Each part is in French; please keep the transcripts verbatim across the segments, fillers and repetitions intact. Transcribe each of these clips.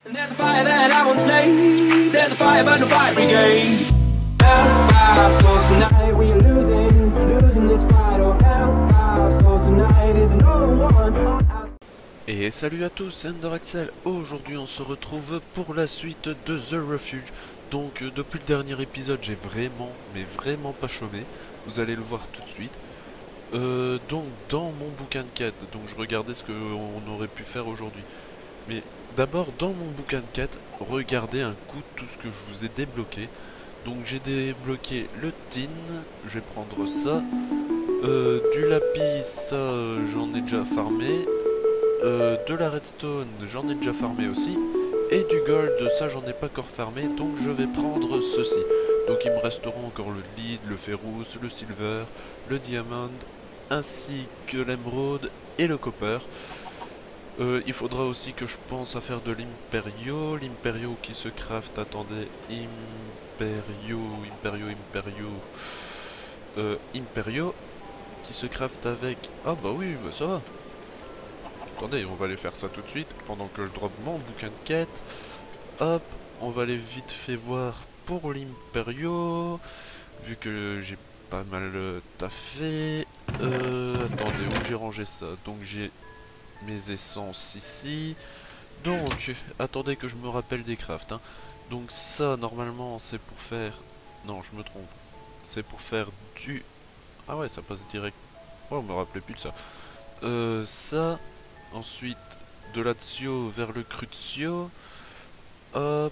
There's a fire that I won't slay. There's a fire but no fire brigade. Our souls tonight, we are losing, losing this fight. Oh, our souls tonight is no one. Et salut à tous, c'est Endoraxel. Aujourd'hui on se retrouve pour la suite de The Refuge. Donc euh, depuis le dernier épisode j'ai vraiment, mais vraiment pas chômé. Vous allez le voir tout de suite. Euh, donc dans mon bouquin de quête, donc je regardais ce qu'on aurait pu faire aujourd'hui. Mais d'abord dans mon bouquin de quête, regardez un coup tout ce que je vous ai débloqué. Donc j'ai débloqué le tin, je vais prendre ça. Euh, du lapis, ça euh, j'en ai déjà farmé. Euh, de la redstone, j'en ai déjà farmé aussi. Et du gold, ça j'en ai pas encore farmé, donc je vais prendre ceci. Donc il me resteront encore le lead, le ferrous, le silver, le diamond, ainsi que l'émeraude et le copper. Euh, il faudra aussi que je pense à faire de l'imperio, l'imperio qui se craft, attendez, imperio, imperio, imperio, euh, imperio, qui se craft avec, ah bah oui, bah ça va. Attendez, on va aller faire ça tout de suite, pendant que je drop mon bouquin de quête. Hop, on va aller vite fait voir pour l'imperio, vu que j'ai pas mal euh, taffé. Euh, attendez, où j'ai rangé ça? Donc j'ai mes essences ici. Donc, attendez que je me rappelle des crafts. Hein. Donc ça, normalement, c'est pour faire... Non, je me trompe. C'est pour faire du... Ah ouais, ça passe direct. Oh, on me rappelait plus de ça. Euh, ça... Ensuite, de l'Azio vers le Crucio. Hop.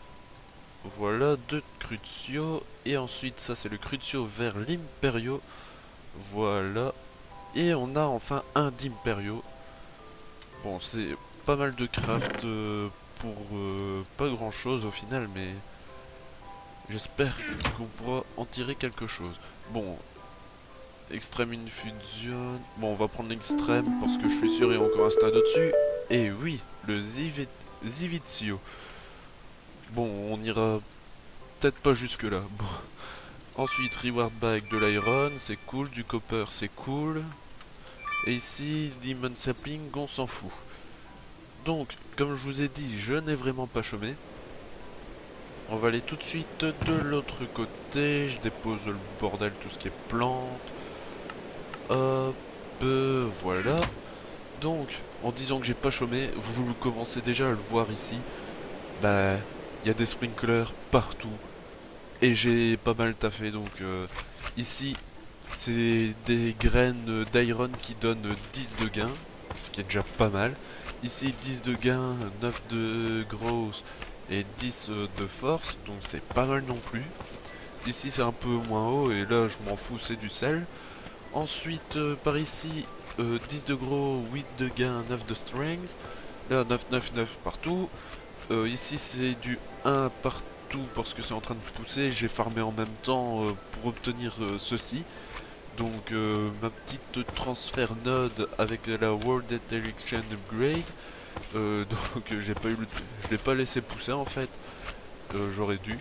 Voilà, deux Crucio. Et ensuite, ça c'est le Crucio vers l'Imperio. Voilà. Et on a enfin un d'Imperio. Bon, c'est pas mal de craft euh, pour euh, pas grand chose au final, mais j'espère qu'on pourra en tirer quelque chose. Bon. Extreme Infusion. Bon, on va prendre l'extrême parce que je suis sûr il y a encore un stade au-dessus. Et oui, le Zivizio. Bon, on ira peut-être pas jusque là. Bon. Ensuite, Reward Bag de l'Iron, c'est cool. Du Copper, c'est cool. Et ici, Demon Sapling, on s'en fout. Donc, comme je vous ai dit, je n'ai vraiment pas chômé. On va aller tout de suite de l'autre côté. Je dépose le bordel, tout ce qui est plantes. Hop, euh, voilà. Donc, en disant que j'ai pas chômé, vous commencez déjà à le voir ici. Bah, il y a des sprinklers partout. Et j'ai pas mal taffé, donc euh, ici, c'est des graines d'iron qui donnent dix de gain, ce qui est déjà pas mal. Ici, dix de gain, neuf de grosse et dix de force, donc c'est pas mal non plus. Ici, c'est un peu moins haut, et là, je m'en fous, c'est du sel. Ensuite, euh, par ici, euh, dix de gros, huit de gain, neuf de strength. Là, neuf, neuf, neuf partout. Euh, ici, c'est du un partout parce que c'est en train de pousser. J'ai farmé en même temps euh, pour obtenir euh, ceci. Donc, euh, ma petite transfert node avec la World Interaction Upgrade. Euh, donc, j'ai pas eu le... je l'ai pas laissé pousser en fait. Euh, J'aurais dû.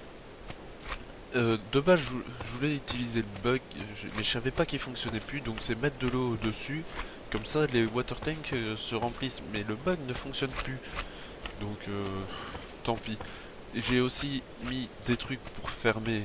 Euh, de base je, je voulais utiliser le bug je, mais je savais pas qu'il fonctionnait plus, donc c'est mettre de l'eau dessus, comme ça les water tanks euh, se remplissent, mais le bug ne fonctionne plus, donc euh, tant pis. J'ai aussi mis des trucs pour fermer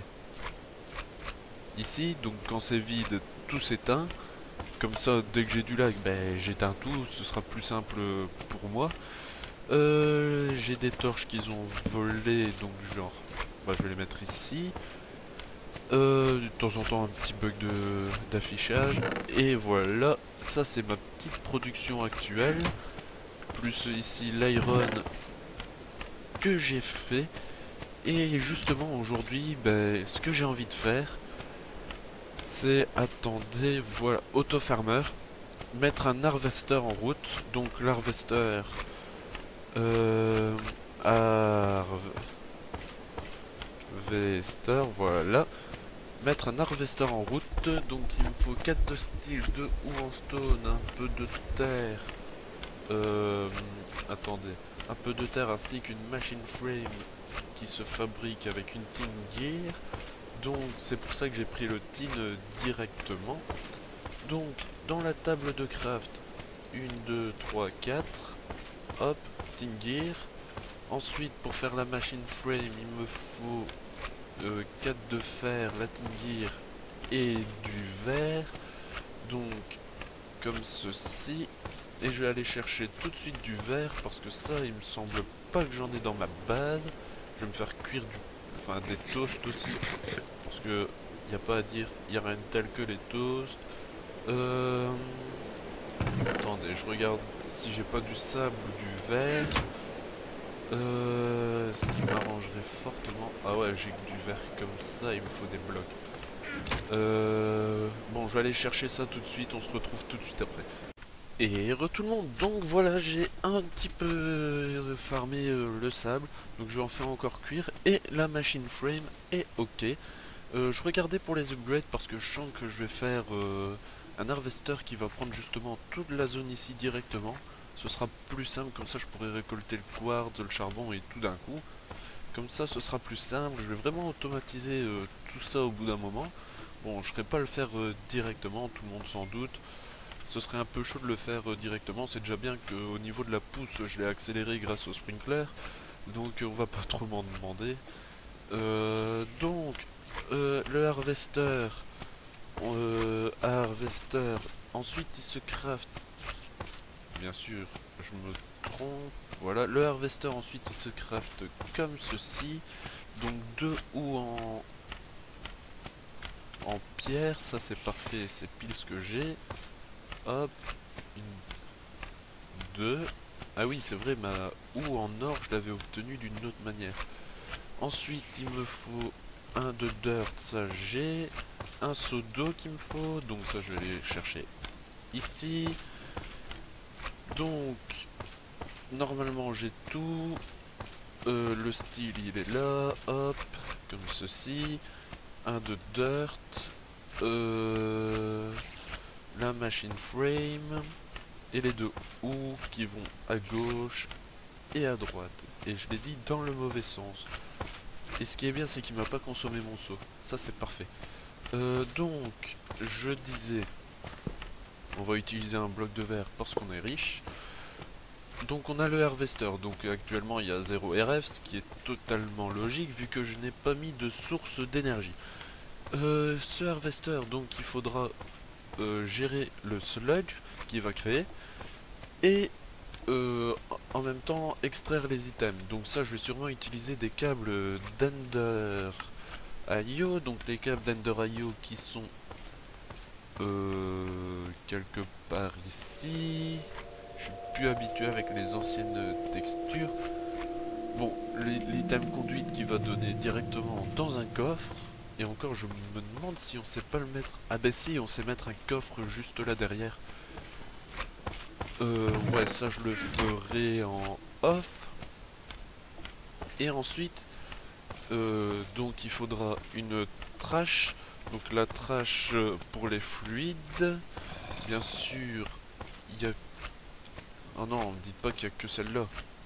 ici, donc quand c'est vide tout s'éteint, comme ça dès que j'ai du lag ben, j'éteins tout, ce sera plus simple pour moi. Euh, j'ai des torches qu'ils ont volées, donc genre bah, je vais les mettre ici. Euh, de temps en temps un petit bug de d'affichage. Et voilà, ça c'est ma petite production actuelle. Plus ici l'iron que j'ai fait. Et justement aujourd'hui, ben, ce que j'ai envie de faire, c'est, attendez, voilà, auto farmer. Mettre un harvester en route. Donc l'harvester... Euh, harvester, voilà. Mettre un harvester en route, donc il me faut quatre de steel, deux ou en stone, un peu de terre, euh, attendez, un peu de terre ainsi qu'une machine frame qui se fabrique avec une tin gear, donc c'est pour ça que j'ai pris le tin directement. Donc dans la table de craft, un, deux, trois, quatre, hop, tin gear, Ensuite, pour faire la machine frame, il me faut euh, quatre de fer, latin gear et du verre. Donc, comme ceci. Et je vais aller chercher tout de suite du verre parce que ça, il me semble pas que j'en ai dans ma base. Je vais me faire cuire du, enfin, des toasts aussi. Parce que il n'y a pas à dire, il n'y a rien de tel que les toasts. Euh... Attendez, je regarde si j'ai pas du sable ou du verre. Euh... Ce qui m'arrangerait fortement. Ah ouais, j'ai que du verre comme ça, il me faut des blocs. Euh... Bon, je vais aller chercher ça tout de suite, on se retrouve tout de suite après. Et re tout le monde, donc voilà, j'ai un petit peu farmé euh, le sable, donc je vais en faire encore cuire, et la machine frame est ok. Euh, je regardais pour les upgrades parce que je sens que je vais faire euh, un harvester qui va prendre justement toute la zone ici directement. Ce sera plus simple, comme ça je pourrai récolter le quartz, le charbon et tout d'un coup. Comme ça ce sera plus simple, je vais vraiment automatiser euh, tout ça au bout d'un moment. Bon, je ne serai pas le faire euh, directement, tout le monde s'en doute. Ce serait un peu chaud de le faire euh, directement, c'est déjà bien qu'au niveau de la pousse je l'ai accéléré grâce au sprinkler. Donc on va pas trop m'en demander. Euh, donc, euh, le harvester, euh, harvester, ensuite il se craft, bien sûr, je me trompe, voilà, le harvester ensuite il se craft comme ceci, donc deux ou en, en pierre, ça c'est parfait, c'est pile ce que j'ai, hop, une, deux, ah oui c'est vrai, ma ou en or je l'avais obtenu d'une autre manière. Ensuite il me faut un de dirt, ça j'ai. Un seau d'eau qu'il me faut, donc ça je vais aller chercher ici. Donc normalement j'ai tout. Euh, le style il est là, hop, comme ceci. Un de dirt. Euh, la machine frame. Et les deux ou qui vont à gauche et à droite. Et je l'ai dit dans le mauvais sens. Et ce qui est bien, c'est qu'il m'a pas consommé mon seau. Ça, c'est parfait. Euh, donc, je disais, on va utiliser un bloc de verre parce qu'on est riche. Donc, on a le harvester. Donc, actuellement, il y a zéro R F, ce qui est totalement logique vu que je n'ai pas mis de source d'énergie. Euh, ce harvester, donc, il faudra euh, gérer le sludge qu'il va créer et Euh, en même temps extraire les items. Donc ça je vais sûrement utiliser des câbles d'Ender I O, donc les câbles d'Ender I O qui sont euh, quelque part ici. Je suis plus habitué avec les anciennes textures. Bon, l'item conduite qui va donner directement dans un coffre. Et encore je me demande si on sait pas le mettre. Ah ben si, on sait mettre un coffre juste là derrière. Euh, ouais, ça je le ferai en off. Et ensuite, euh, donc il faudra une trash. Donc la trash pour les fluides. Bien sûr, il y a... Oh non, me dites pas qu'il y a que celle-là.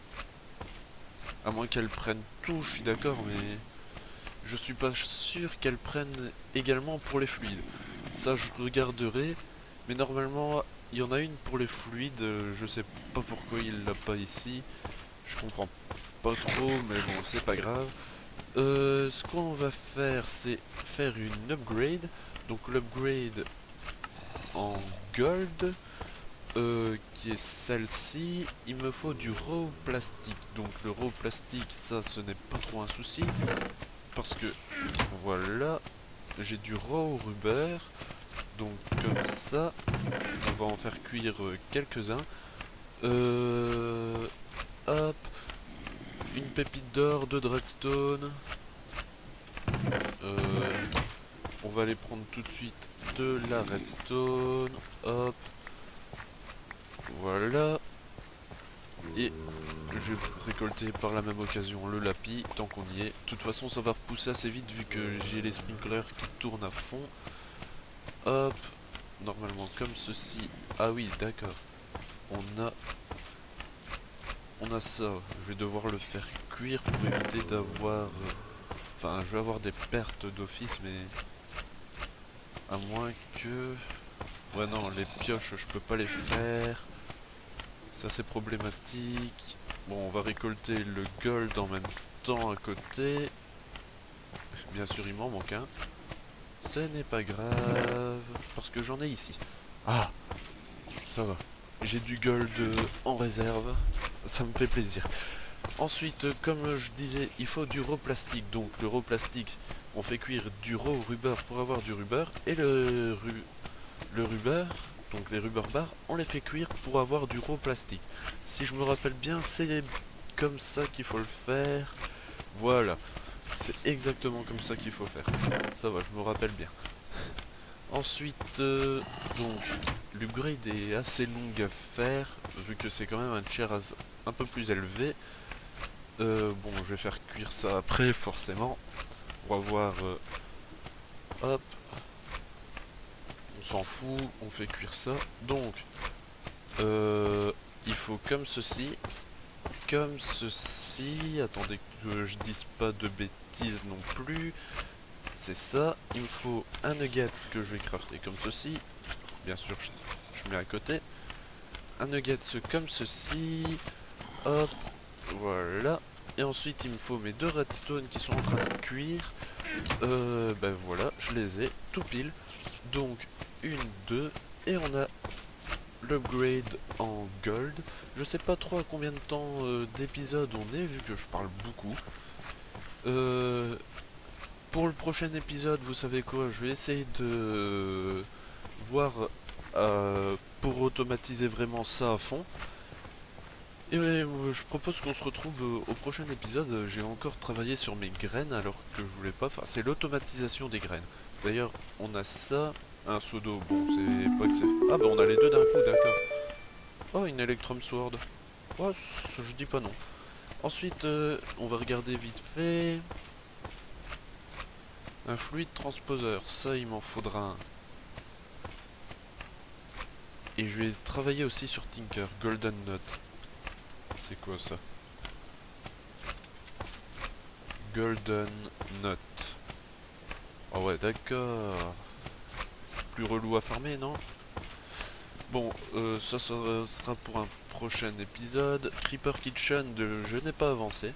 À moins qu'elle prenne tout, je suis d'accord, mais... Je suis pas sûr qu'elle prenne également pour les fluides. Ça je regarderai. Mais normalement... Il y en a une pour les fluides, euh, je sais pas pourquoi il l'a pas ici. Je comprends pas trop, mais bon, c'est pas grave. Euh, ce qu'on va faire, c'est faire une upgrade. Donc l'upgrade en gold, euh, qui est celle-ci. Il me faut du raw plastique. Donc le raw plastique, ça, ce n'est pas trop un souci. Parce que, voilà, j'ai du raw rubber. Donc comme ça, on va en faire cuire euh, quelques-uns. Euh, hop, une pépite d'or, deux de redstone. Euh, on va aller prendre tout de suite de la redstone. Hop, voilà. Et je vais récolter par la même occasion le lapis tant qu'on y est. De toute façon, ça va repousser assez vite vu que j'ai les sprinklers qui tournent à fond. Hop, normalement comme ceci. Ah oui, d'accord. On a... On a ça. Je vais devoir le faire cuire pour éviter d'avoir... Enfin, je vais avoir des pertes d'office, mais... À moins que... Ouais, non, les pioches, je peux pas les faire. Ça, c'est problématique. Bon, on va récolter le gold en même temps à côté. Bien sûr, il m'en manque un. Ce n'est pas grave, parce que j'en ai ici. Ah, ça va. J'ai du gold en réserve, ça me fait plaisir. Ensuite, comme je disais, il faut du raw plastique. Donc le raw plastique, on fait cuire du raw rubber pour avoir du rubber. Et le, ru le rubber, donc les rubber bars, on les fait cuire pour avoir du raw plastique. Si je me rappelle bien, c'est comme ça qu'il faut le faire. Voilà. C'est exactement comme ça qu'il faut faire. Ça va, je me rappelle bien. Ensuite, euh, donc, l'upgrade est assez long à faire, vu que c'est quand même un tier un peu plus élevé. Euh, bon, je vais faire cuire ça après, forcément. On va voir... Euh, hop. On s'en fout, on fait cuire ça. Donc, euh, il faut comme ceci. Comme ceci. Attendez que je dise pas de bêtises non plus. C'est ça. Il me faut un nugget que je vais crafter comme ceci. Bien sûr, je, je mets à côté. Un nugget comme ceci. Hop. Voilà. Et ensuite, il me faut mes deux redstone qui sont en train de cuire. Euh, ben voilà, je les ai tout pile. Donc, une, deux. Et on a l'upgrade en gold. Je sais pas trop à combien de temps euh, d'épisode on est, vu que je parle beaucoup. Euh, pour le prochain épisode, vous savez quoi, je vais essayer de voir euh, pour automatiser vraiment ça à fond. Et euh, je propose qu'on se retrouve euh, au prochain épisode. J'ai encore travaillé sur mes graines alors que je voulais pas faire. C'est l'automatisation des graines. D'ailleurs, on a ça, un seau d'eau. Bon, c'est pas que c'est. Ah bah on a les deux d'un coup, d'accord. Oh, une Electrum Sword. Oh, je dis pas non. Ensuite, euh, on va regarder vite fait. Un fluide transposeur, ça il m'en faudra un. Et je vais travailler aussi sur Tinker, Golden Nut. C'est quoi ça? Golden Nut. Ah ouais, d'accord. Plus relou à farmer, non? Bon, euh, ça, ça sera pour un prochain épisode. Creeper Kitchen, de, je n'ai pas avancé.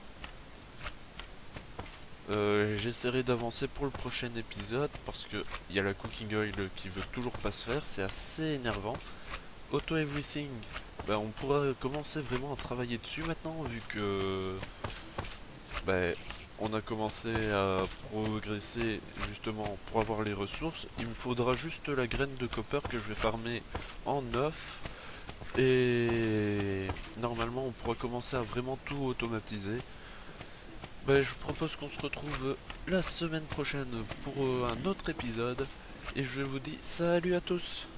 Euh, J'essaierai d'avancer pour le prochain épisode parce que il y a la cooking oil qui veut toujours pas se faire, c'est assez énervant. Auto everything, ben, on pourra commencer vraiment à travailler dessus maintenant vu que ben, on a commencé à progresser justement pour avoir les ressources. Il me faudra juste la graine de copper que je vais farmer en neuf et normalement on pourra commencer à vraiment tout automatiser. Ben, je propose qu'on se retrouve la semaine prochaine pour euh, un autre épisode. Et je vous dis salut à tous!